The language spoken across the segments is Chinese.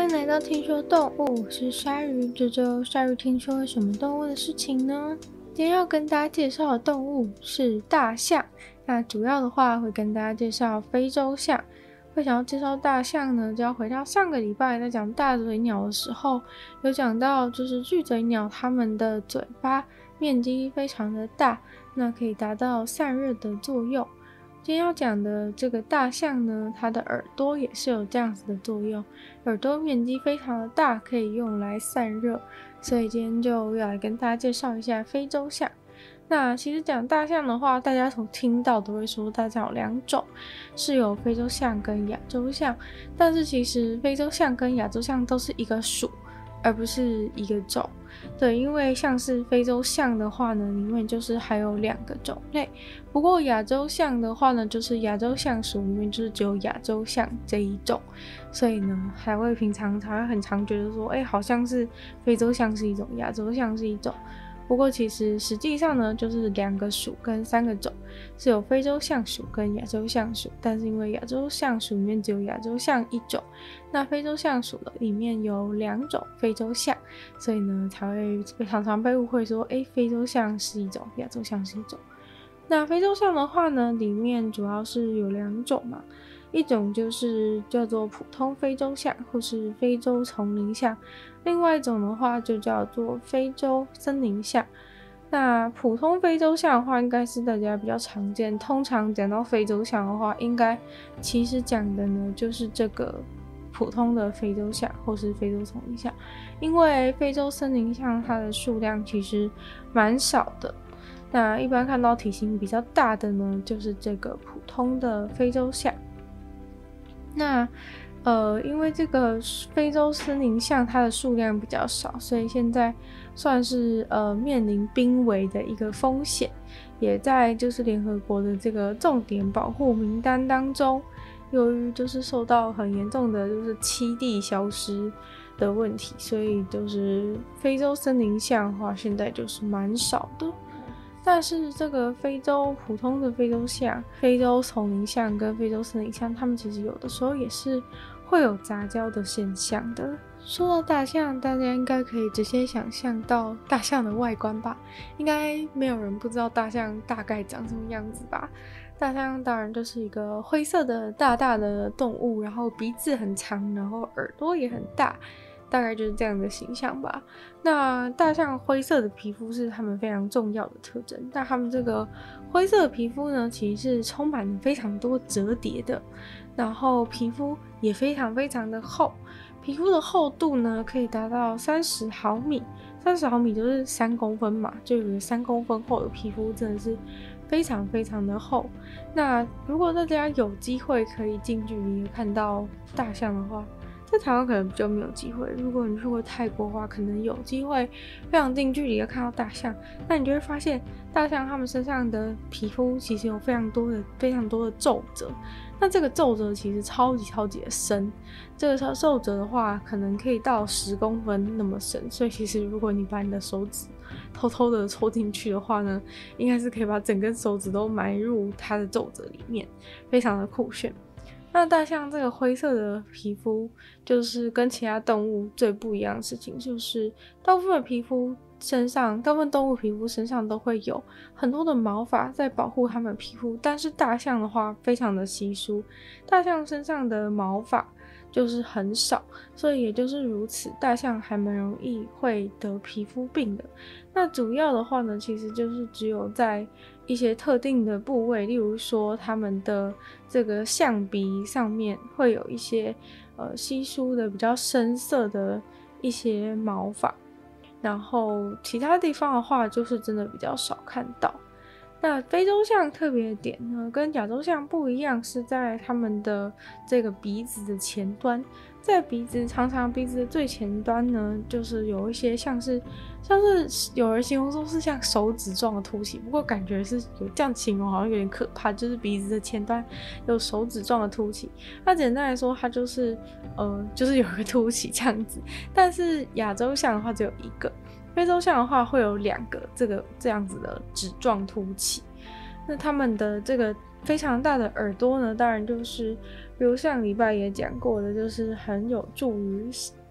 迎来到听说动物，我是鲨鱼。这周鲨鱼听说了什么动物的事情呢？今天要跟大家介绍的动物是大象。那主要的话会跟大家介绍非洲象。会想要介绍大象呢，就要回到上个礼拜在讲大嘴鸟的时候，有讲到就是巨嘴鸟它们的嘴巴面积非常的大，那可以达到散热的作用。今天要讲的这个大象呢，它的耳朵也是有这样子的作用，耳朵面积非常的大，可以用来散热，所以今天就要来跟大家介绍一下非洲象。那其实讲大象的话，大家所听到都会说大象有两种，是有非洲象跟亚洲象，但是其实非洲象跟亚洲象都是一个属，而不是一个种。对，因为像是非洲象的话呢，里面就是还有两个种类。不过亚洲象的话呢，就是亚洲象属里面就是只有亚洲象这一种，所以呢，还会平常才会很常觉得说，好像是非洲象是一种，亚洲象是一种。不过其实实际上呢，就是两个属跟三个种，是有非洲象属跟亚洲象属，但是因为亚洲象属里面只有亚洲象一种，那非洲象属的里面有两种非洲象，所以呢才会常常被误会说，非洲象是一种，亚洲象是一种。那非洲象的话呢，里面主要是有两种嘛，一种就是叫做普通非洲象或是非洲丛林象，另外一种的话就叫做非洲森林象。那普通非洲象的话应该是大家比较常见，通常讲到非洲象的话，应该其实讲的呢就是这个普通的非洲象或是非洲丛林象，因为非洲森林象它的数量其实蛮少的。那一般看到体型比较大的呢，就是这个普通的非洲象。那因为这个非洲森林象它的数量比较少，所以现在算是面临濒危的一个风险，也在就是联合国的这个重点保护名单当中。由于就是受到很严重的就是栖地消失的问题，所以就是非洲森林象的话，现在就是蛮少的。但是这个非洲普通的非洲象、非洲丛林象跟非洲森林象，它们其实有的时候也是会有杂交的现象的。说到大象，大家应该可以直接想象到大象的外观吧？应该没有人不知道大象大概长什么样子吧？大象当然就是一个灰色的大大的动物，然后鼻子很长，然后耳朵也很大。大概就是这样的形象吧。那大象灰色的皮肤是它们非常重要的特征，但它们这个灰色的皮肤呢，其实是充满了非常多折叠的，然后皮肤也非常非常的厚，皮肤的厚度呢可以达到30毫米，30毫米就是3公分嘛，就有个3公分厚的皮肤，真的是非常非常的厚。那如果大家有机会可以近距离看到大象的话，在台湾可能比较没有机会，如果你去过泰国的话，可能有机会非常近距离的看到大象。那你就会发现大象它们身上的皮肤其实有非常多的皱褶，那这个皱褶其实超级的深，这个皱褶的话可能可以到10公分那么深，所以其实如果你把你的手指偷偷的戳进去的话呢，应该是可以把整根手指都埋入它的皱褶里面，非常的酷炫。那大象这个灰色的皮肤，就是跟其他动物最不一样的事情，就是大部分动物皮肤身上都会有很多的毛发在保护它们皮肤，但是大象的话非常的稀疏，大象身上的毛发就是很少，所以也就是如此，大象还蛮容易会得皮肤病的。那主要的话呢，其实就是只有在一些特定的部位，例如说它们的这个象鼻上面会有一些稀疏的比较深色的一些毛发，然后其他地方的话就是真的比较少看到。那非洲象特别的点呢，跟亚洲象不一样，是在它们的这个鼻子的前端，在常常鼻子的最前端呢，就是有一些像是有人形容说是像手指状的凸起，不过感觉是有这样形容好像有点可怕，就是鼻子的前端有手指状的凸起。那简单来说，它就是有一个凸起这样子，但是亚洲象的话只有一个。非洲象的话会有2个这样子的指状凸起。那它们的这个非常大的耳朵呢，当然就是比如上礼拜也讲过的，就是很有助于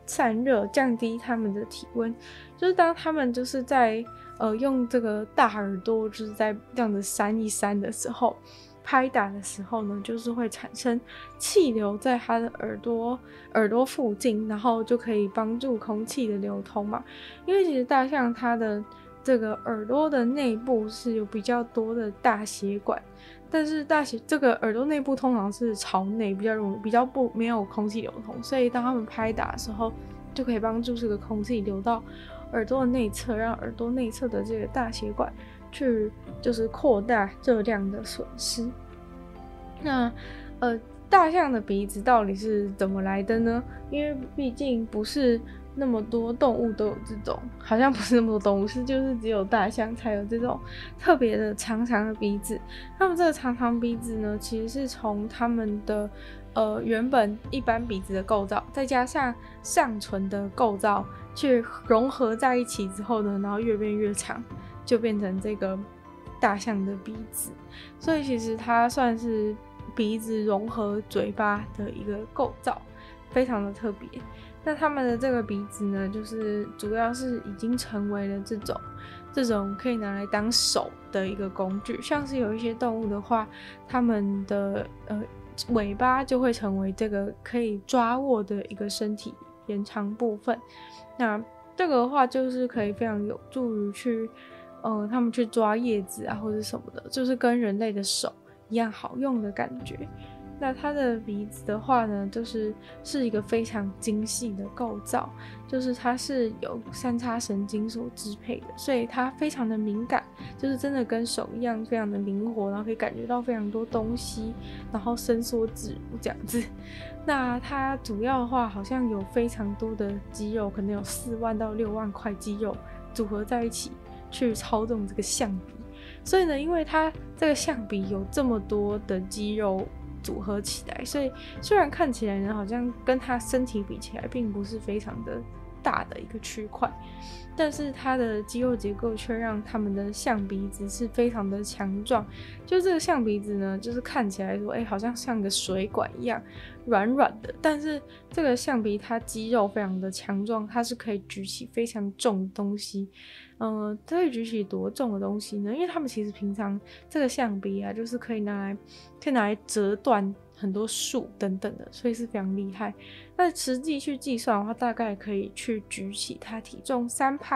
散热，降低它们的体温。就是当它们就是在用这个大耳朵就是在这样子扇一扇的时候，拍打的时候呢，就是会产生气流在它的耳朵附近，然后就可以帮助空气的流通嘛。因为其实大象它的这个耳朵的内部是有比较多的大血管，但是这个耳朵内部通常是朝内，比较没有空气流通，所以当它们拍打的时候，就可以帮助这个空气流到耳朵的内侧，让耳朵内侧的这个大血管去就是扩大热量的损失。那大象的鼻子到底是怎么来的呢？因为毕竟不是那么多动物都有这种，好像不是那么多动物，就是只有大象才有这种特别的长长的鼻子。它们这个长长鼻子呢，其实是从它们的原本一般鼻子的构造，再加上上唇的构造去融合在一起之后呢，然后越变越长，就变成这个大象的鼻子。所以其实它算是鼻子融合嘴巴的一个构造，非常的特别。那它们的这个鼻子呢，就是主要是已经成为了这种可以拿来当手的一个工具。像是有一些动物的话，它们的尾巴就会成为这个可以抓握的一个身体延长部分。那这个的话，就是可以非常有助于去他们去抓叶子啊或者什么的，就是跟人类的手一样好用的感觉。那它的鼻子的话呢，是一个非常精细的构造，就是它是有三叉神经所支配的，所以它非常的敏感，就是真的跟手一样非常的灵活，然后可以感觉到非常多东西，然后伸缩自如这样子。那它主要的话好像有非常多的肌肉，可能有4万到6万块肌肉组合在一起去操纵这个象鼻。所以呢，因为它这个象鼻有这么多的肌肉组合起来，所以虽然看起来呢好像跟它身体比起来并不是非常的大的一个区块，但是它的肌肉结构却让它们的象鼻子是非常的强壮。就这个象鼻子呢，就是看起来说好像像个水管一样软软的，但是这个象鼻它肌肉非常的强壮，它是可以举起非常重的东西。它可以举起多重的东西呢？因为他们其实平常这个象鼻啊，就是可以拿来折断很多树等等的，所以是非常厉害。那实际去计算的话，大概可以去举起它体重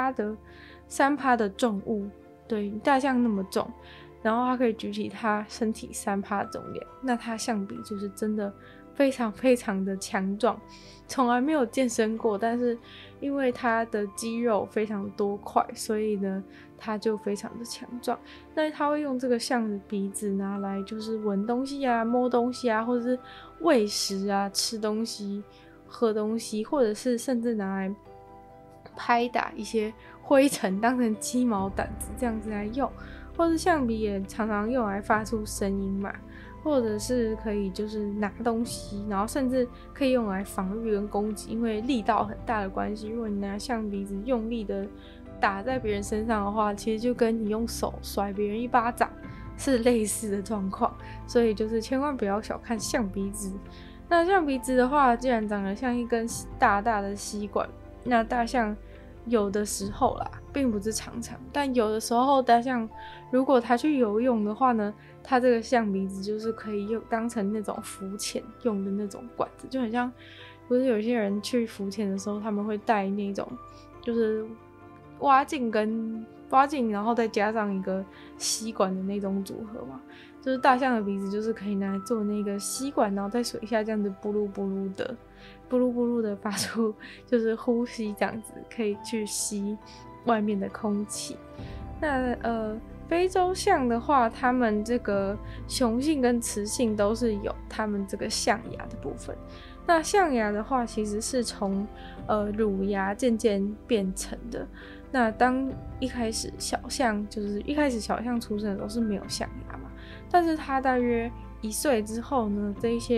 3%的重物，对，大象那么重，然后它可以举起它身体3%的重量，那它象鼻就是真的非常非常的强壮。从来没有健身过，但是因为它的肌肉非常多块，所以呢它就非常的强壮。那它会用这个象的鼻子拿来就是闻东西啊、摸东西啊，或者是喂食啊、吃东西、喝东西，或者是甚至拿来拍打一些灰尘当成鸡毛掸子这样子来用。或是象鼻也常常用来发出声音嘛，或者是可以就是拿东西，然后甚至可以用来防御跟攻击，因为力道很大的关系，如果你拿象鼻子用力的打在别人身上的话，其实就跟你用手甩别人一巴掌是类似的状况，所以就是千万不要小看象鼻子。那象鼻子的话，既然长得像一根大大的吸管，那大象有的时候啦，并不是常常，但有的时候大象如果它去游泳的话呢，它这个象鼻子就是可以当成那种浮潜用的那种管子，就很像不是有些人去浮潜的时候他们会带那种就是蛙镜然后再加上一个吸管的那种组合嘛，就是大象的鼻子就是可以拿来做那个吸管，然后在水下这样子布噜布噜的发出就是呼吸这样子，可以去吸外面的空气。那非洲象的话，它们这个雄性跟雌性都是有它们这个象牙的部分。那象牙的话，其实是从乳牙渐渐变成的。那当一开始小象出生的时候是没有象牙嘛，但是它大约1岁之后呢，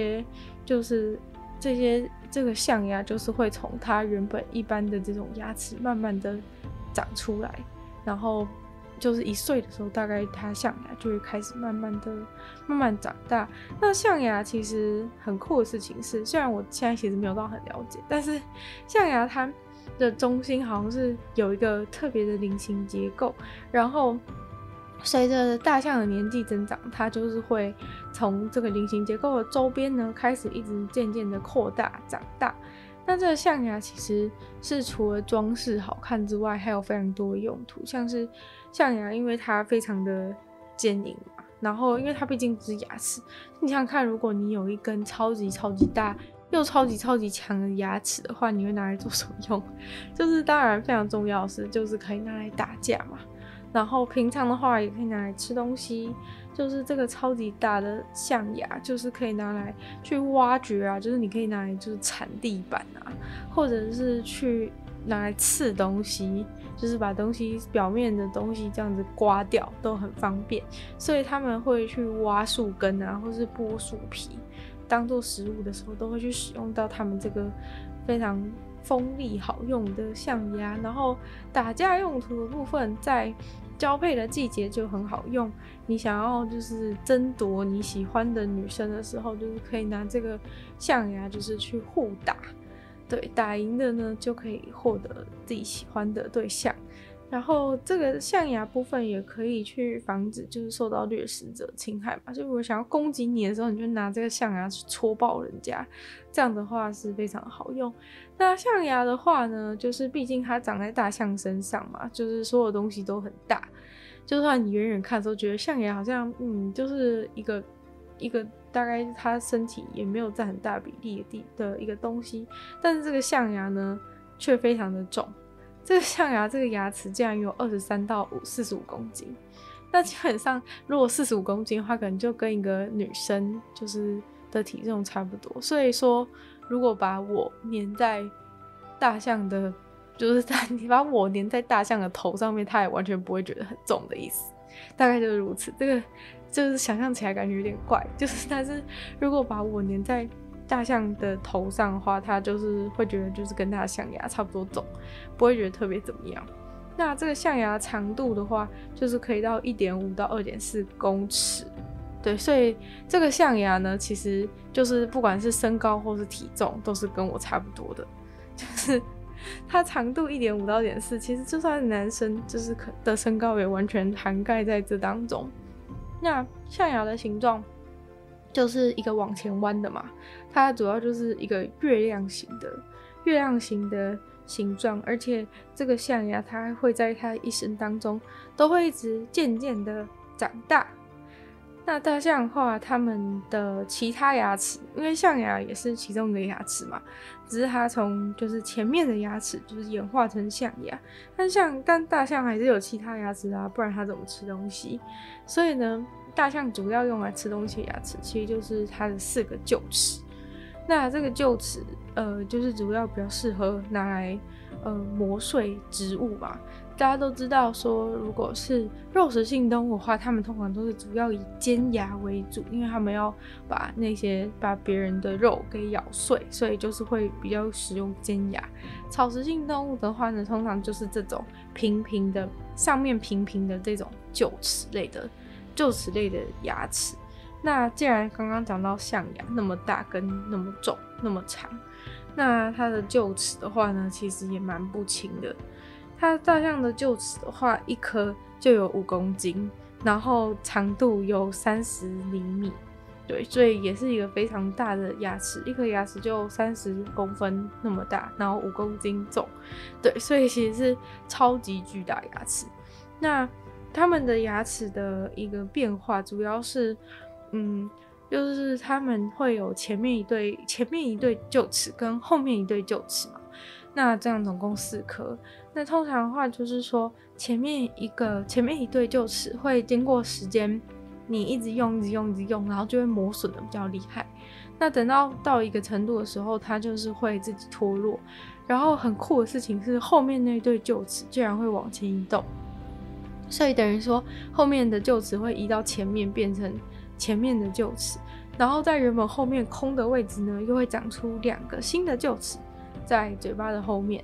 这个象牙就是会从它原本一般的这种牙齿慢慢的长出来，然后就是1岁的时候，大概它象牙就会开始慢慢长大。那象牙其实很酷的事情是，虽然我现在其实没有到很了解，但是象牙它的中心好像是有一个特别的菱形结构，然后随着大象的年纪增长，它就是会从这个菱形结构的周边呢，开始一直渐渐的扩大长大。那这个象牙其实是除了装饰好看之外，还有非常多的用途，像是象牙，因为它非常的坚硬嘛，然后因为它毕竟是牙齿，你想想看，如果你有一根超级大又超级强的牙齿的话，你会拿来做什么用？就是当然非常重要的是，就是可以拿来打架嘛。然后平常的话也可以拿来吃东西，就是这个超级大的象牙，就是可以拿来去挖掘啊，就是你可以拿来就是铲地板啊，或者是去拿来刺东西，就是把东西表面的东西这样子刮掉都很方便，所以他们会去挖树根啊，或是剥树皮当做食物的时候，都会去使用到他们这个非常锋利好用的象牙。然后打架用途的部分，在交配的季节就很好用，你想要就是争夺你喜欢的女生的时候，就是可以拿这个象牙就是去互打，对，打赢的呢就可以获得自己喜欢的对象。然后这个象牙部分也可以去防止就是受到掠食者侵害嘛，就如果想要攻击你的时候，你就拿这个象牙去戳爆人家，这样的话是非常好用。那象牙的话呢，就是毕竟它长在大象身上嘛，就是所有东西都很大，就算你远远看的时候觉得象牙好像就是一个大概它身体也没有占很大比例的一个东西，但是这个象牙呢却非常的重。这个象牙这个牙齿竟然有23到45公斤，那基本上如果45公斤的话，可能就跟一个女生就是的体重差不多。所以说，如果把我粘在大象的，就是你把我粘在大象的头上面，它也完全不会觉得很重的意思，大概就是如此。这个就是想象起来感觉有点怪，就是但是如果把我粘在大象的头上的话，它就是会觉得就是跟它的象牙差不多重，不会觉得特别怎么样。那这个象牙长度的话，就是可以到 1.5 到 2.4 公尺。对，所以这个象牙呢，其实就是不管是身高或是体重，都是跟我差不多的。就是它长度 1.5 到 2.4，其实就算是男生就是的身高也完全涵盖在这当中。那象牙的形状就是一个往前弯的嘛，它主要就是一个月亮形的形状，而且这个象牙它会在它一生当中都会一直渐渐的长大。那大象的话，它们的其他牙齿，因为象牙也是其中一个牙齿嘛，只是它从就是前面的牙齿就是演化成象牙，但大象还是有其他牙齿啊，不然它怎么吃东西？所以呢，大象主要用来吃东西的牙齿，其实就是它的4个臼齿。那这个臼齿，就是主要比较适合拿来磨碎植物嘛。大家都知道说，如果是肉食性动物的话，它们通常都是主要以尖牙为主，因为它们要把别人的肉给咬碎，所以就是会比较使用尖牙。草食性动物的话呢，通常就是这种上面平平的这种臼齿类的牙齿。那既然刚刚讲到象牙那么大根、那么重、那么长，那它的臼齿的话呢，其实也蛮不轻的。它大象的臼齿的话，一颗就有5公斤，然后长度有30厘米，对，所以也是一个非常大的牙齿，一颗牙齿就30公分那么大，然后5公斤重，对，所以其实是超级巨大牙齿。那它们的牙齿的一个变化，主要是，就是它们会有前面一对臼齿跟后面一对臼齿嘛。那这样总共4颗。那通常的话就是说，前面一对臼齿会经过时间，你一直用，然后就会磨损的比较厉害。那等到一个程度的时候，它就是会自己脱落。然后很酷的事情是，后面那对臼齿竟然会往前移动，所以等于说后面的臼齿会移到前面，变成前面的臼齿，然后在原本后面空的位置呢，又会长出2个新的臼齿在嘴巴的后面。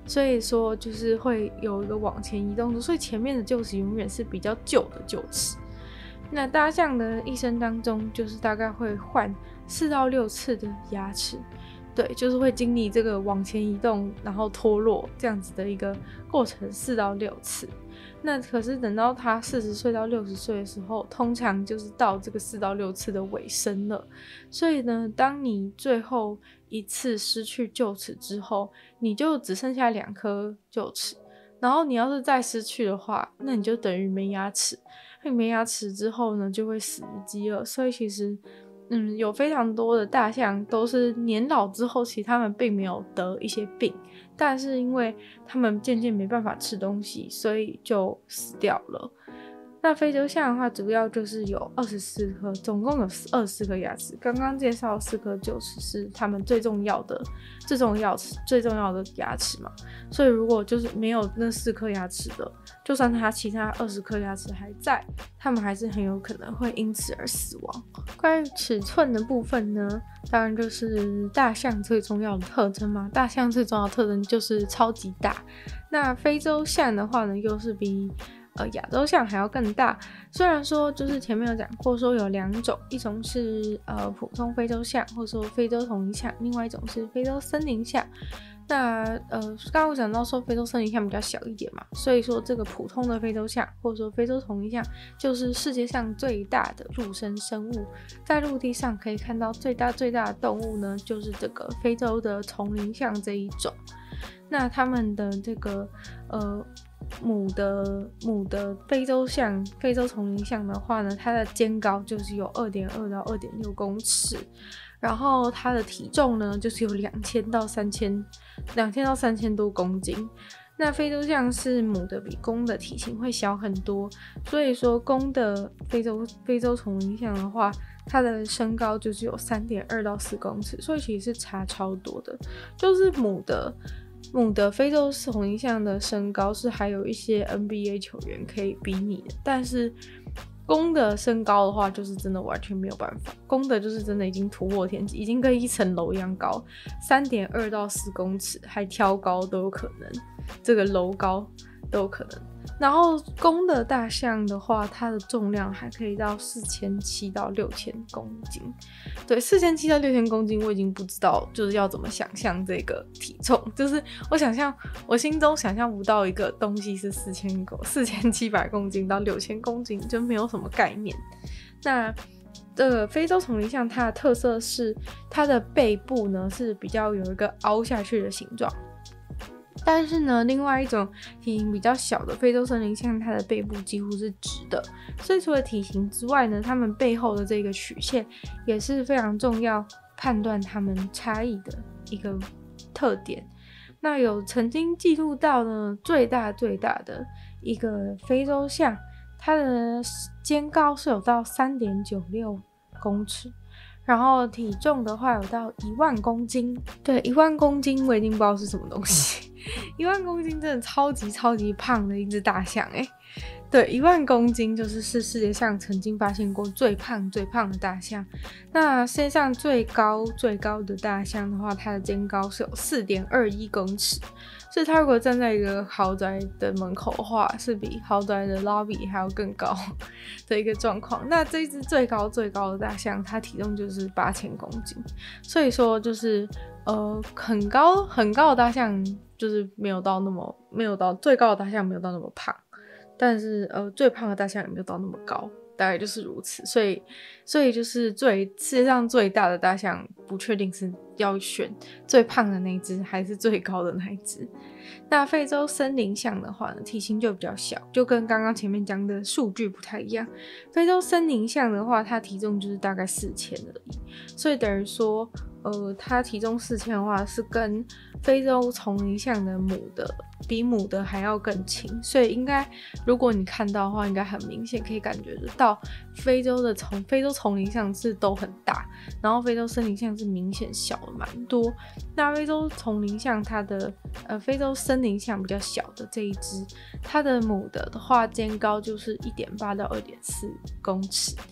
所以说就是会有一个往前移动的，所以前面的臼齿永远是比较旧的臼齿。那大象的一生当中，就是大概会换4到6次的牙齿，对，就是会经历这个往前移动，然后脱落这样子的一个过程4到6次。那可是等到它40岁到60岁的时候，通常就是到这个4到6次的尾声了。所以呢，当你最后一次失去臼齿之后，你就只剩下2颗臼齿。然后你要是再失去的话，那你就等于没牙齿。那你没牙齿之后呢，就会死于饥饿。所以其实有非常多的大象都是年老之后，其实他们并没有得一些病，但是因为他们渐渐没办法吃东西，所以就死掉了。那非洲象的话，主要就是有24颗，总共有24颗牙齿。刚刚介绍4颗臼齿是他们最重要的牙齿嘛，所以如果就是没有那4颗牙齿的，就算它其他20颗牙齿还在，他们还是很有可能会因此而死亡。关于尺寸的部分呢，当然就是大象最重要的特征嘛，大象最重要的特征就是超级大。那非洲象的话呢，又是比亚洲象还要更大。虽然说就是前面有讲过说有2种，一种是普通非洲象，或者说非洲丛林象，另外一种是非洲森林象。那刚刚我讲到说非洲森林象比较小一点嘛，所以说这个普通的非洲象或者说非洲丛林象就是世界上最大的陆生生物。在陆地上可以看到最大的动物呢，就是这个非洲的丛林象这一种。那他们的这个母的非洲丛林象的话呢，它的肩高就是有 2.2 到 2.6 公尺，然后它的体重呢就是有2000到3000多公斤。那非洲象是母的比公的体型会小很多，所以说公的非洲丛林象的话，它的身高就是有 3.2 到4公尺，所以其实是差超多的。就是母的非洲丛林象的身高是还有一些 NBA 球员可以比拟的，但是公的身高的话就是真的完全没有办法，公的就是真的已经突破天际，已经跟一层楼一样高， 3.2 到4公尺，还挑高都有可能，这个楼高都有可能。然后公的大象的话，它的重量还可以到4700到6000公斤。对，4700到6000公斤我已经不知道就是要怎么想象这个体重，就是我心中想象不到一个东西是4700公斤到6000公斤，就没有什么概念。那非洲丛林象它的特色是它的背部呢是比较有一个凹下去的形状，但是呢，另外一种体型比较小的非洲森林象，它的背部几乎是直的。所以除了体型之外呢，它们背后的这个曲线也是非常重要，判断它们差异的一个特点。那有曾经记录到呢，最大的一个非洲象，它的肩高是有到 3.96 公尺。然后体重的话有到10000公斤，对，10000公斤我已经不知道是什么东西，10000公斤真的超级胖的一只大象对，10000公斤就是世界上曾经发现过最胖的大象。那世界上最高的大象的话，它的肩高是有 4.21 公尺，所以它如果站在一个豪宅的门口的话，是比豪宅的 lobby 还要更高的一个状况。那这一只最高的大象，它体重就是8000公斤，所以说就是很高的大象就是最高的大象没有到那么胖，但是最胖的大象也没有到那么高，大概就是如此。所以就是世界上最大的大象，不确定是要选最胖的那一只还是最高的那一只。那非洲森林象的话呢，体型就比较小，就跟刚刚前面讲的数据不太一样。非洲森林象的话，它体重就是大概4000而已，所以等于说它体重4000的话，是跟非洲丛林象的比母的还要更轻，所以应该如果你看到的话，应该很明显可以感觉得到非洲丛林象是都很大，然后非洲森林象是明显小了蛮多。那非洲丛林象非洲森林象比较小的这一只，它的母的话肩高就是 1.8 到 2.4 公尺。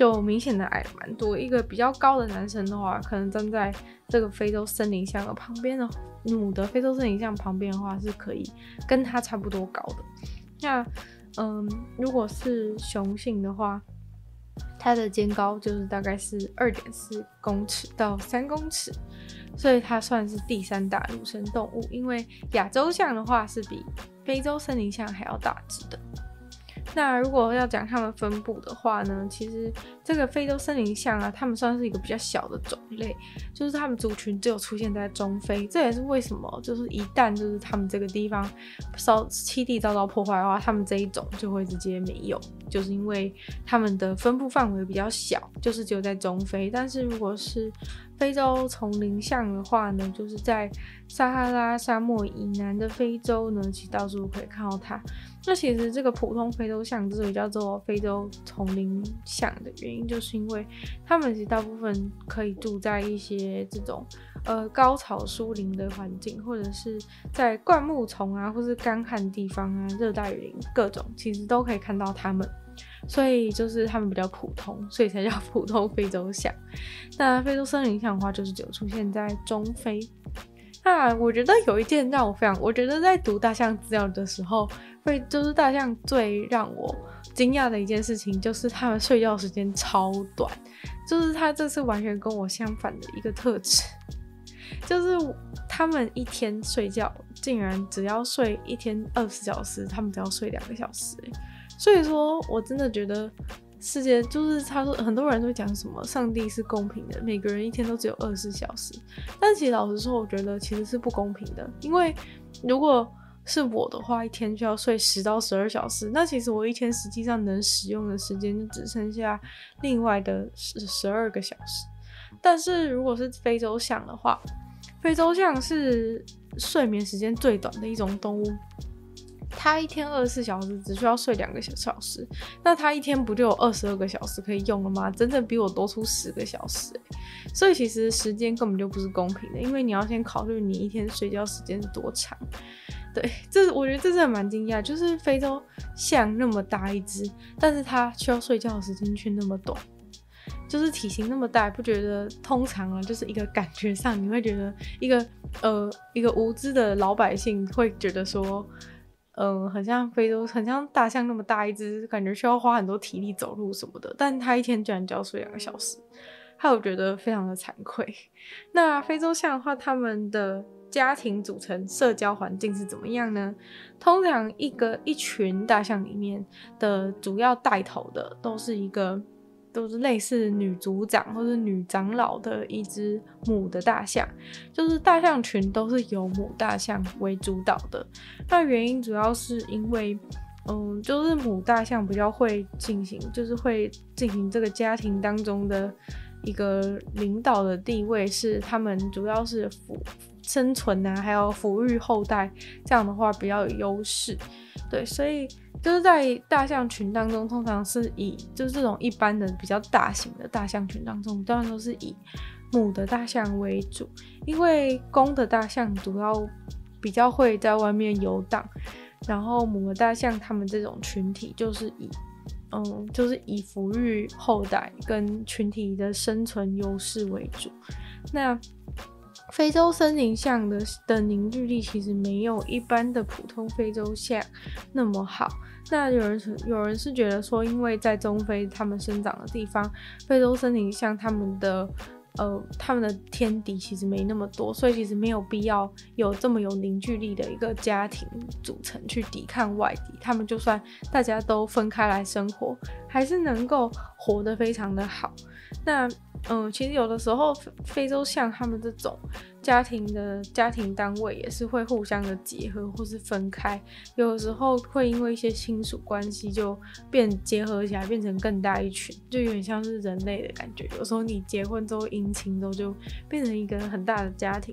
就明显的矮了蛮多。一个比较高的男生的话，可能站在这个非洲森林象的旁边的母的非洲森林象旁边的话，是可以跟它差不多高的。那如果是雄性的话，它的肩高就是大概是2.4公尺到3公尺，所以它算是第3大陆生动物。因为亚洲象的话是比非洲森林象还要大只的。那如果要讲它们分布的话呢，其实这个非洲森林象啊，它们算是一个比较小的种类，就是它们族群只有出现在中非。这也是为什么就是一旦就是它们这个地方栖地遭到破坏的话，它们这一种就会直接没有，就是因为它们的分布范围比较小，就是只有在中非。但是如果是非洲丛林象的话呢，就是在撒哈拉沙漠以南的非洲呢，其实到处可以看到它。那其实这个普通非洲象之所以叫做非洲丛林象的原因，就是因为它们其实大部分可以住在一些这种高草疏林的环境，或者是在灌木丛啊，或是干旱地方啊、热带雨林各种，其实都可以看到它们。所以就是它们比较普通，所以才叫普通非洲象。那非洲森林象的话，就是只有出现在中非。那我觉得有一件让我觉得在读大象资料的时候，就是大象最让我惊讶的一件事情，就是它们睡觉时间超短，就是它这是完全跟我相反的一个特质，就是它们一天睡觉竟然只要睡一天24小时，它们只要睡2个小时所以说我真的觉得世界就是他说很多人都讲什么上帝是公平的，每个人一天都只有24小时，但其实老实说我觉得其实是不公平的。因为如果是我的话，一天就要睡10到12小时，那其实我一天实际上能使用的时间就只剩下另外的12个小时。但是如果是非洲象的话，非洲象是睡眠时间最短的一种动物，他一天24小时只需要睡2个小时，那他一天不就有22个小时可以用了吗？整整比我多出10个小时所以其实时间根本就不是公平的，因为你要先考虑你一天睡觉时间是多长。对，我觉得这真的蛮惊讶，就是非洲象那么大一只，但是它需要睡觉的时间却那么短。就是体型那么大，不觉得通常啊，就是一个感觉上你会觉得一个无知的老百姓会觉得说很像非洲，很像大象那么大一只，感觉需要花很多体力走路什么的，但他一天居然只要睡2个小时，害我觉得非常的惭愧。那非洲象的话，他们的家庭组成、社交环境是怎么样呢？通常一群大象里面的主要带头的都是类似女族长或是女长老的一只母的大象，就是大象群都是由母大象为主导的。那原因主要是因为就是母大象比较会进行这个家庭当中的一个领导的地位，是他们主要是生存啊，还有抚育后代，这样的话比较有优势。对，所以就是在大象群当中，通常是就是这种一般的比较大型的大象群当中，当然都是以母的大象为主，因为公的大象主要比较会在外面游荡，然后母的大象他们这种群体就是以抚育后代跟群体的生存优势为主。那非洲森林象的凝聚力其实没有一般的普通非洲象那么好。那有人是觉得说，因为在中非他们生长的地方，非洲森林象他们的天敌其实没那么多，所以其实没有必要有这么有凝聚力的一个家庭组成去抵抗外敌。他们就算大家都分开来生活，还是能够活得非常的好。那其实有的时候非洲象他们这种家庭单位也是会互相的结合或是分开，有的时候会因为一些亲属关系就结合起来变成更大一群，就有点像是人类的感觉。有时候你结婚之后姻亲之后就变成一个很大的家庭。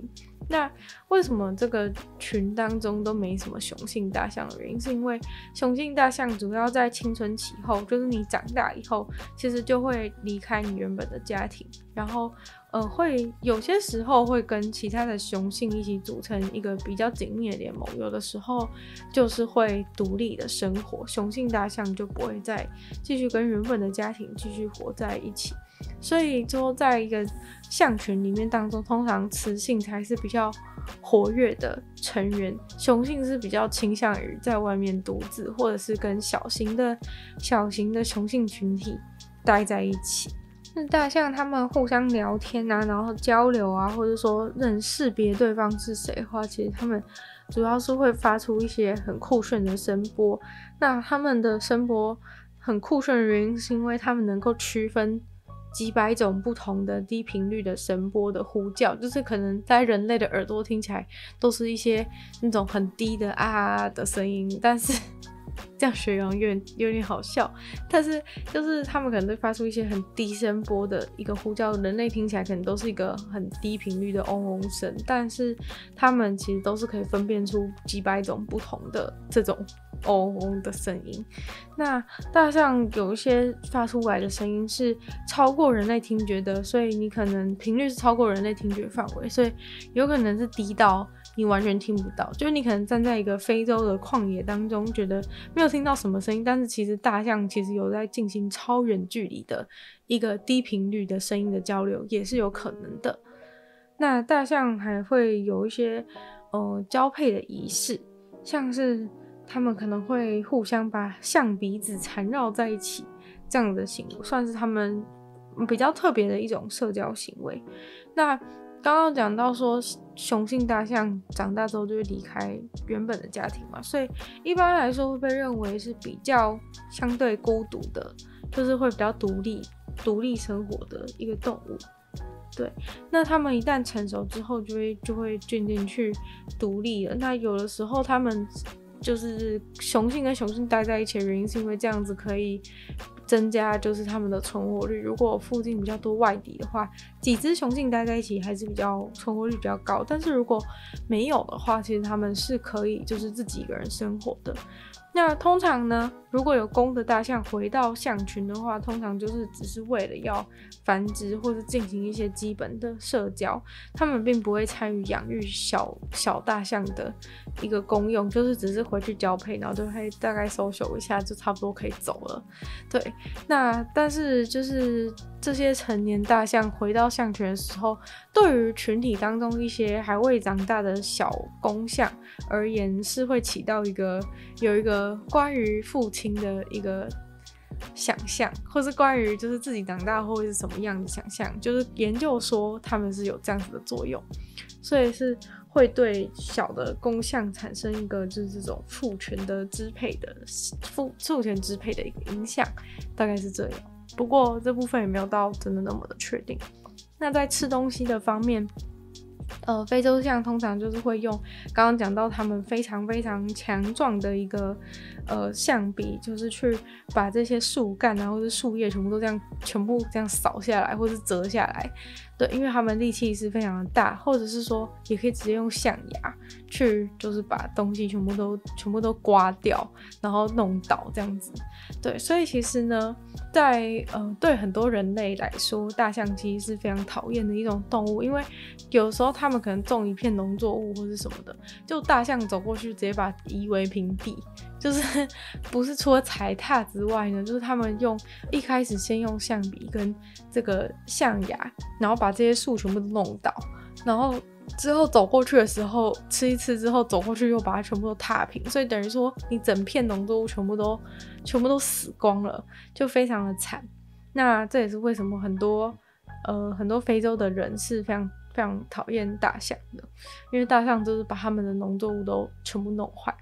那为什么这个群当中都没什么雄性大象的原因，是因为雄性大象主要在青春期后，就是你长大以后，其实就会离开你原本的家庭，然后会有些时候会跟其他的雄性一起组成一个比较紧密的联盟，有的时候就是会独立的生活，雄性大象就不会再继续跟原本的家庭继续活在一起。所以就在一个象群里面当中，通常雌性才是比较活跃的成员，雄性是比较倾向于在外面独自，或者是跟小型的雄性群体待在一起。那大象他们互相聊天啊，然后交流啊，或者说识别对方是谁的话，其实他们主要是会发出一些很酷炫的声波。那他们的声波很酷炫的原因，是因为他们能够区分几百种不同的低频率的声波的呼叫，就是可能在人类的耳朵听起来都是一些那种很低的啊的声音，但是这样学有点好笑，但是就是他们可能会发出一些很低声波的一个呼叫，人类听起来可能都是一个很低频率的嗡嗡声，但是他们其实都是可以分辨出几百种不同的这种嗡嗡的声音。那大象有一些发出来的声音是超过人类听觉的，所以你可能频率是超过人类听觉范围，所以有可能是低到你完全听不到，就是你可能站在一个非洲的旷野当中，觉得没有听到什么声音，但是其实大象其实有在进行超远距离的一个低频率的声音的交流，也是有可能的。那大象还会有一些交配的仪式，像是他们可能会互相把象鼻子缠绕在一起，这样的行为算是他们比较特别的一种社交行为。那刚刚讲到说雄性大象长大之后就会离开原本的家庭嘛，所以一般来说会被认为是比较相对孤独的，就是会比较独立生活的一个动物。对，那他们一旦成熟之后就会渐渐去独立了。那有的时候他们就是雄性跟雄性待在一起的原因，是因为这样子可以增加就是他们的存活率。如果附近比较多外敌的话，几只雄性待在一起还是存活率比较高。但是如果没有的话，其实他们是可以就是自己一个人生活的。那通常呢，如果有公的大象回到象群的话，通常就是只是为了要繁殖或者进行一些基本的社交，他们并不会参与养育小大象的一个功用，就是只是回去交配，然后就会大概social一下，就差不多可以走了。对，那但是就是这些成年大象回到象群的时候，对于群体当中一些还未长大的小公象而言，是会起到有一个关于父亲的一个想象，或是关于就是自己长大后会是什么样的想象，就是研究说他们是有这样子的作用，所以是会对小的公象产生一个就是这种父权支配的一个影响，大概是这样。不过这部分也没有到真的那么的确定。那在吃东西的方面，非洲象通常就是会用刚刚讲到他们非常非常强壮的一个象鼻，就是去把这些树干啊或是树叶全部这样扫下来，或是折下来。对，因为他们力气是非常的大，或者是说也可以直接用象牙去就是把东西全部都刮掉，然后弄倒这样子。对，所以其实呢，在对很多人类来说，大象其实是非常讨厌的一种动物，因为有时候他们可能种一片农作物或是什么的，就大象走过去直接把它夷为平地，就是不是除了踩踏之外呢，就是他们一开始先用象鼻跟这个象牙，然后把这些树全部都弄倒，然后之后走过去的时候吃一吃之后走过去又把它全部都踏平，所以等于说你整片农作物全部都死光了，就非常的惨。那这也是为什么很多非洲的人是非常非常讨厌大象的，因为大象就是把他们的农作物都全部弄坏，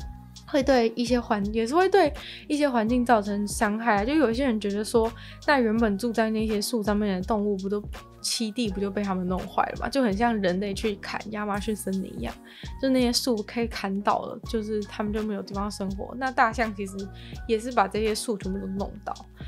也是会对一些环境造成伤害啊。就有一些人觉得说，那原本住在那些树上面的动物栖地不就被他们弄坏了嘛？就很像人类去砍亚马逊森林一样，就那些树可以砍倒了，就是他们就没有地方生活。那大象其实也是把这些树全部都弄倒，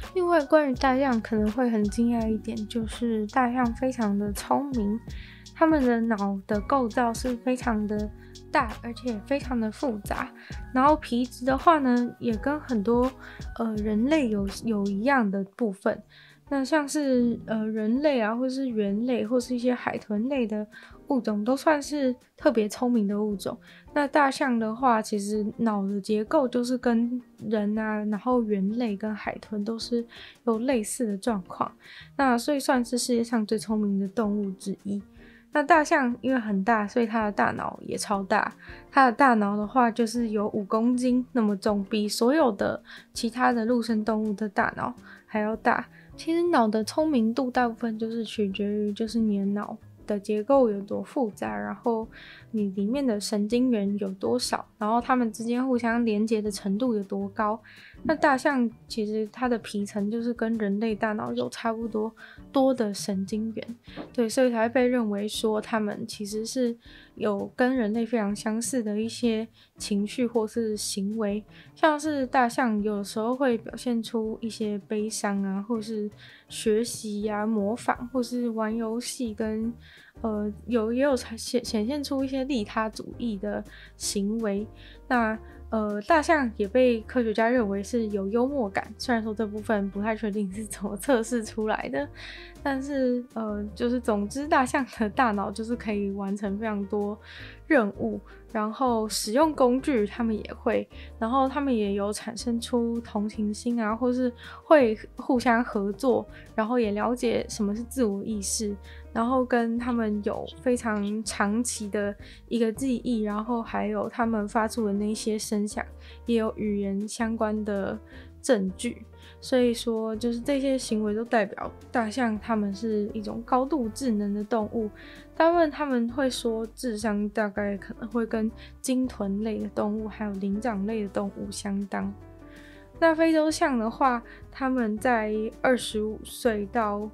另外，关于大象可能会很惊讶一点，就是大象非常的聪明，它们的脑的构造是非常的大，而且非常的复杂。然后皮质的话呢，也跟很多人类有一样的部分。那像是人类啊，或是猿类，或是一些海豚类的物种，都算是特别聪明的物种。那大象的话，其实脑的结构就是跟人啊，然后猿类跟海豚都是有类似的状况。那所以算是世界上最聪明的动物之一。那大象因为很大，所以它的大脑也超大。它的大脑的话，就是有5公斤那么重，比所有的其他的陆生动物的大脑还要大。其实脑的聪明度大部分就是取决于就是你的脑的结构有多复杂，然后你里面的神经元有多少，然后它们之间互相连接的程度有多高。那大象其实它的皮层就是跟人类大脑有差不多的神经元，对，所以才会被认为说它们其实是有跟人类非常相似的一些情绪或是行为，像是大象有时候会表现出一些悲伤啊，或是学习啊、模仿，或是玩游戏跟也有显现出一些利他主义的行为。那大象也被科学家认为是有幽默感，虽然说这部分不太确定是怎么测试出来的，但是就是总之大象的大脑就是可以完成非常多任务，然后使用工具他们也会，然后他们也有产生出同情心啊，或是会互相合作，然后也了解什么是自我意识，然后跟他们有非常长期的一个记忆，然后还有他们发出的那些声响也有语言相关的证据。所以说就是这些行为都代表大象它们是一种高度智能的动物。大部分他们会说智商大概可能会跟鲸豚类的动物还有灵长类的动物相当。那非洲象的话，他们在25岁到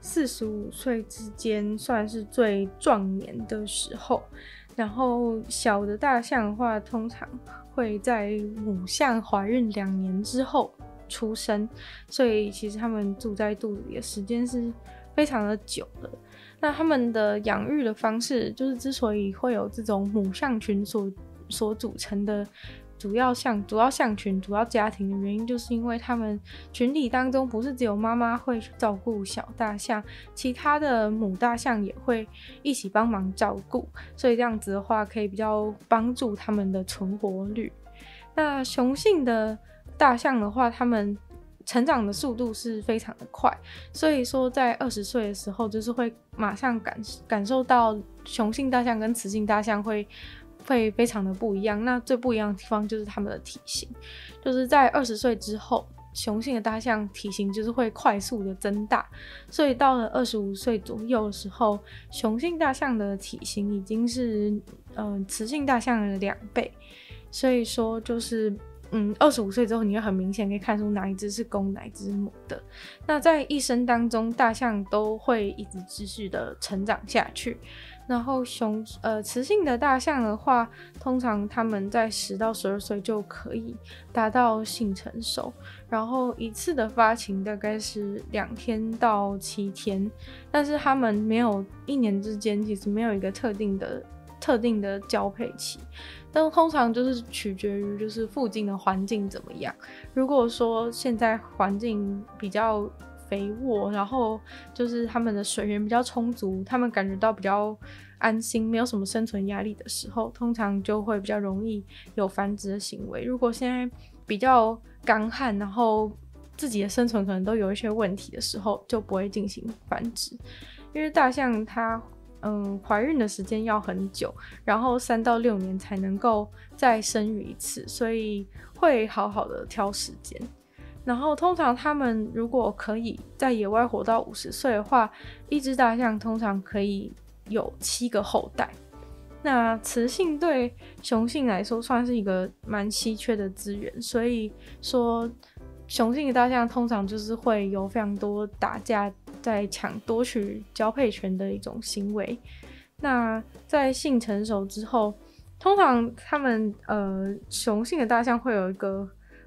45岁之间算是最壮年的时候，然后小的大象的话通常会在母象怀孕2年之后出生，所以其实他们住在肚子里的时间是非常的久的。那他们的养育的方式，就是之所以会有这种母象群所组成的主要象群、主要家庭的原因，就是因为他们群体当中不是只有妈妈会去照顾小大象，其他的母大象也会一起帮忙照顾，所以这样子的话可以比较帮助他们的存活率。那雄性的大象的话，他们成长的速度是非常的快，所以说在20岁的时候，就是会马上感受到雄性大象跟雌性大象会非常的不一样。那最不一样的地方就是它们的体型，就是在20岁之后，雄性的大象体型就是会快速的增大，所以到了25岁左右的时候，雄性大象的体型已经是雌性大象的2倍。所以说就是25岁之后，你会很明显可以看出哪一只是公，哪一只是母的。那在一生当中，大象都会一直持续的成长下去。然后雌性的大象的话，通常它们在10到12岁就可以达到性成熟，然后一次的发情大概是2天到7天，但是它们没有1年之间其实没有一个特定的交配期，但通常就是取决于就是附近的环境怎么样。如果说现在环境比较肥沃，然后就是他们的水源比较充足，他们感觉到比较安心，没有什么生存压力的时候，通常就会比较容易有繁殖的行为。如果现在比较干旱，然后自己的生存可能都有一些问题的时候，就不会进行繁殖。因为大象它怀孕的时间要很久，然后3到6年才能够再生育一次，所以会好好的挑时间。然后通常他们如果可以在野外活到50岁的话，一只大象通常可以有7个后代。那雌性对雄性来说算是一个蛮稀缺的资源，所以说雄性的大象通常就是会有非常多打架在抢夺取交配权的一种行为。那在性成熟之后，通常他们雄性的大象会有一个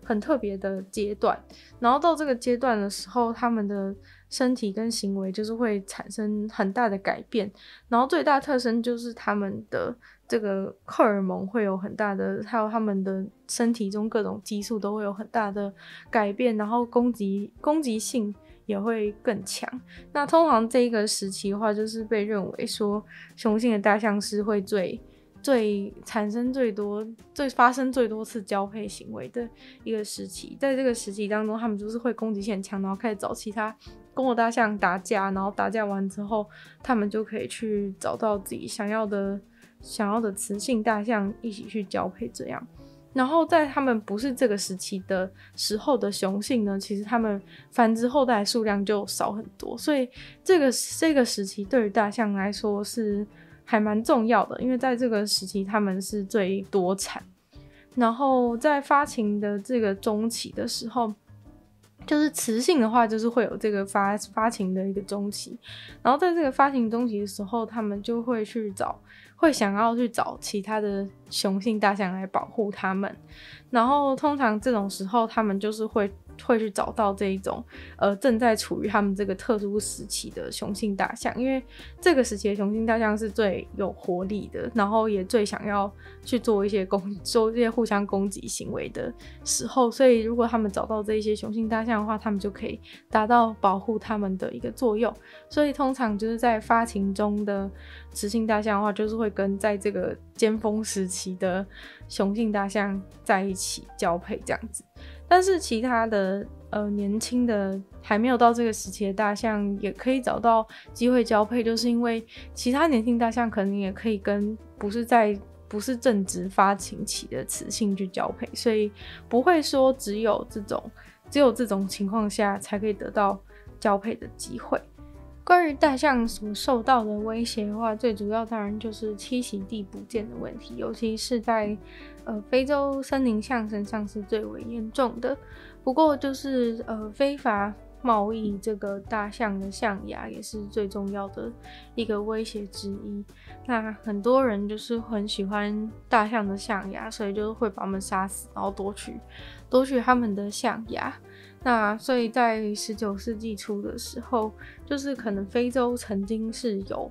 很特别的阶段，然后到这个阶段的时候，他们的身体跟行为就是会产生很大的改变，然后最大特征就是他们的这个荷尔蒙会有很大的，还有他们的身体中各种激素都会有很大的改变，然后攻击性也会更强。那通常这个时期的话，就是被认为说雄性的大象是会产生发生最多次交配行为的一个时期。在这个时期当中，他们就是会攻击性很强，然后开始找其他公的大象打架，然后打架完之后，他们就可以去找到自己想要的雌性大象一起去交配这样。然后在他们不是这个时期的时候的雄性呢，其实他们繁殖后代数量就少很多，所以这个时期对于大象来说是还蛮重要的，因为在这个时期他们是最多产。然后在发情的这个中期的时候，就是雌性的话就是会有这个发情的一个中期，然后在这个发情中期的时候，他们就会想要去找其他的雄性大象来保护他们，然后通常这种时候他们就是会去找到这一种正在处于他们这个特殊时期的雄性大象，因为这个时期的雄性大象是最有活力的，然后也最想要去做一些互相攻击行为的时候，所以如果他们找到这一些雄性大象的话，他们就可以达到保护他们的一个作用。所以通常就是在发情中的雌性大象的话，就是会跟在这个尖峰时期的雄性大象在一起交配这样子。但是其他的年轻的还没有到这个时期的大象也可以找到机会交配，就是因为其他年轻大象可能也可以跟不是正值发情期的雌性去交配，所以不会说只有这种情况下才可以得到交配的机会。关于大象所受到的威胁的话，最主要当然就是栖息地不见的问题，尤其是在非洲森林象身上是最为严重的。不过就是非法贸易这个大象的象牙也是最重要的一个威胁之一。那很多人就是很喜欢大象的象牙，所以就会把它们杀死，然后夺取他们的象牙。那所以在19世纪初的时候，就是可能非洲曾经是有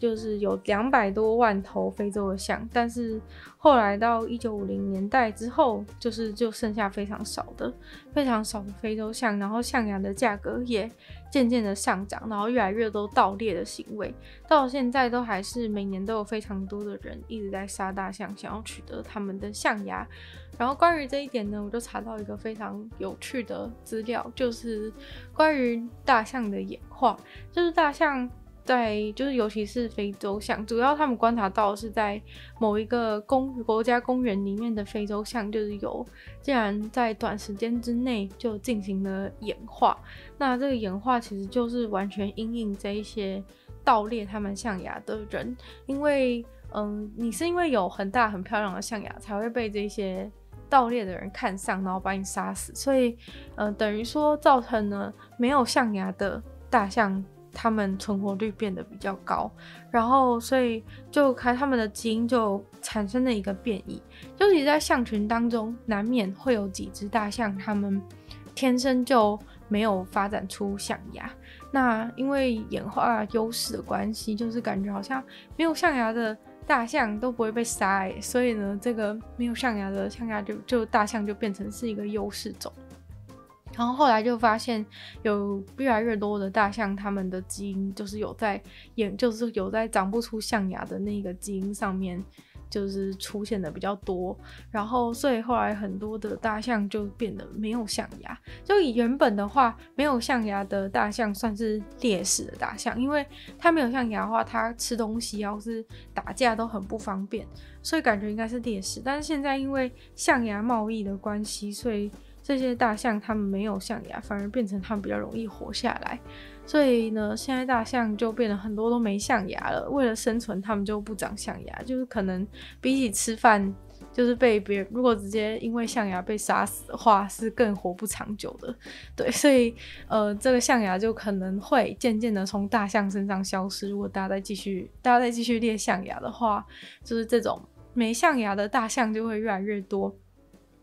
200多万头非洲的象，但是后来到1950年代之后，就剩下非常少的非洲象，然后象牙的价格也渐渐的上涨，然后越来越多盗猎的行为，到现在都还是每年都有非常多的人一直在杀大象，想要取得他们的象牙。然后关于这一点呢，我就查到一个非常有趣的资料，就是关于大象的演化，就是大象就是尤其是非洲象，主要他们观察到的是在某一个国家公园里面的非洲象，就是竟然在短时间之内就进行了演化。那这个演化其实就是完全因应这一些盗猎他们象牙的人，因为你是因为有很大很漂亮的象牙才会被这些盗猎的人看上，然后把你杀死，所以等于说造成了没有象牙的大象他们存活率变得比较高，然后所以他们的基因就产生了一个变异，就是在象群当中难免会有几只大象他们天生就没有发展出象牙。那因为演化优势的关系，就是感觉好像没有象牙的大象都不会被杀所以呢这个没有象牙的象牙就大象就变成是一个优势种。然后后来就发现有越来越多的大象，它们的基因就是有在长不出象牙的那个基因上面就是出现的比较多，然后所以后来很多的大象就变得没有象牙。就以原本的话，没有象牙的大象算是劣势的大象，因为它没有象牙的话，它吃东西要是打架都很不方便，所以感觉应该是劣势。但是现在因为象牙贸易的关系，所以这些大象它们没有象牙，反而变成它们比较容易活下来。所以呢，现在大象就变得很多都没象牙了，为了生存它们就不长象牙，就是可能比起吃饭，就是被别人如果直接因为象牙被杀死的话，是更活不长久的。对，所以这个象牙就可能会渐渐的从大象身上消失。如果大家再继续猎象牙的话，就是这种没象牙的大象就会越来越多。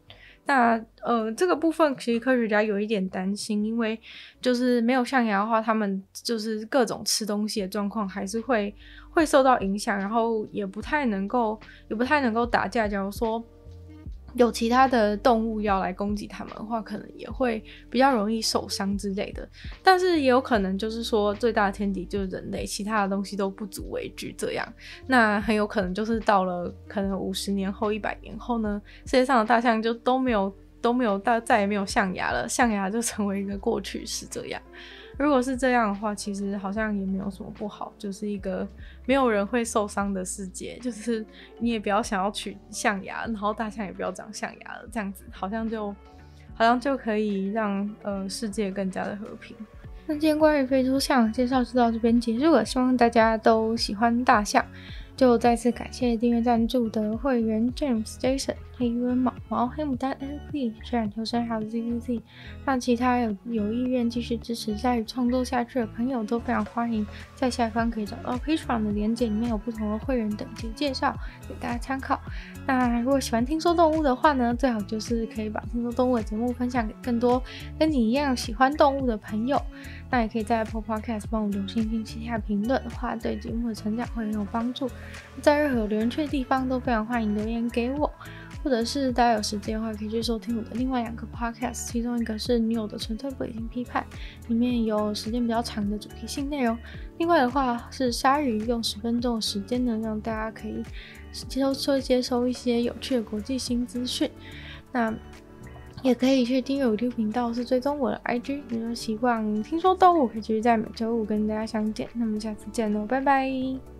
那这个部分其实科学家有一点担心，因为就是没有象牙的话，他们就是各种吃东西的状况还是会受到影响，然后也不太能够打架。假如说有其他的动物要来攻击他们的话，可能也会比较容易受伤之类的。但是也有可能就是说最大的天敌就是人类，其他的东西都不足为惧这样。那很有可能就是到了可能50年后100年后呢，世界上的大象就都没有再也没有象牙了，象牙就成为一个过去式这样。如果是这样的话，其实好像也没有什么不好，就是一个没有人会受伤的世界，就是你也不要想要取象牙，然后大象也不要长象牙了，这样子好像就可以让世界更加的和平。那今天关于非洲象的介绍就到这边结束了，希望大家都喜欢大象。就再次感谢订阅赞助的会员 James、Jason、黑渊、毛毛、黑牡丹、NP、虽然求生还有 ZZZ。那其他有意愿继续支持鲨鱼创作下去的朋友都非常欢迎，在下方可以找到 Patreon 的连结，里面有不同的会员等级介绍给大家参考。那如果喜欢听说动物的话呢，最好就是可以把听说动物的节目分享给更多跟你一样喜欢动物的朋友。那也可以在 Apple Podcast 帮我留星星写下评论的话，对节目的成长会很有帮助。在任何有留言区的地方都非常欢迎留言给我，或者是大家有时间的话可以去收听我的另外2个 podcast， 其中一个是女友的纯粹不理性批判，里面有时间比较长的主题性内容，另外的话是鲨鱼，用10分钟的时间呢，让大家可以接收一些有趣的国际新资讯。那也可以去订阅我 YouTube 频道，是追踪我的 IG。那就希望听说动物可以继续在每周5跟大家相见。那么下次见喽，拜拜。